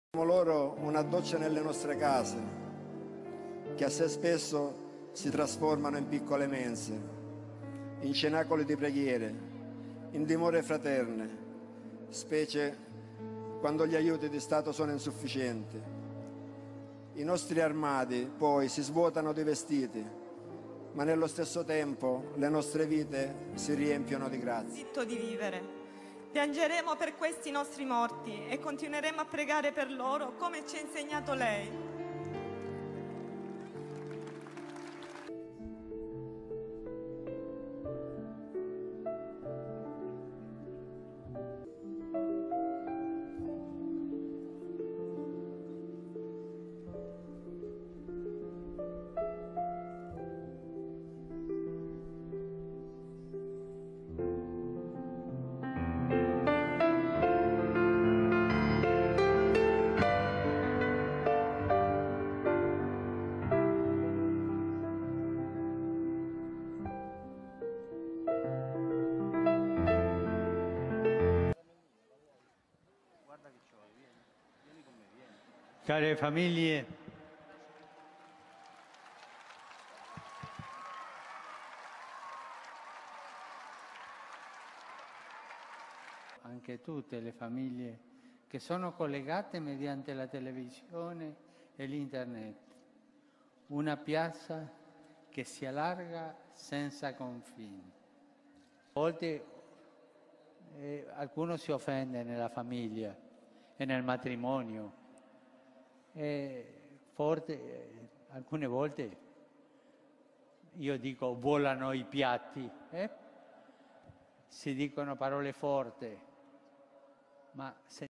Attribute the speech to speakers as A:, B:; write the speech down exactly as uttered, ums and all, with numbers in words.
A: loro una doccia nelle nostre case, che a se spesso si trasformano in piccole mense, in cenacoli di preghiere, in dimore fraterne, specie quando gli aiuti di Stato sono insufficienti. I nostri armadi poi si svuotano di vestiti, ma nello stesso tempo le nostre vite si riempiono di grazie.
B: Diritto di vivere. Piangeremo per questi nostri morti e continueremo a pregare per loro come ci ha insegnato lei.
C: Care famiglie, anche tutte le famiglie che sono collegate mediante la televisione e l'internet, una piazza che si allarga senza confini. A volte eh, qualcuno si offende nella famiglia e nel matrimonio. E forte, eh, alcune volte io dico volano i piatti, eh? Si dicono parole forti, ma se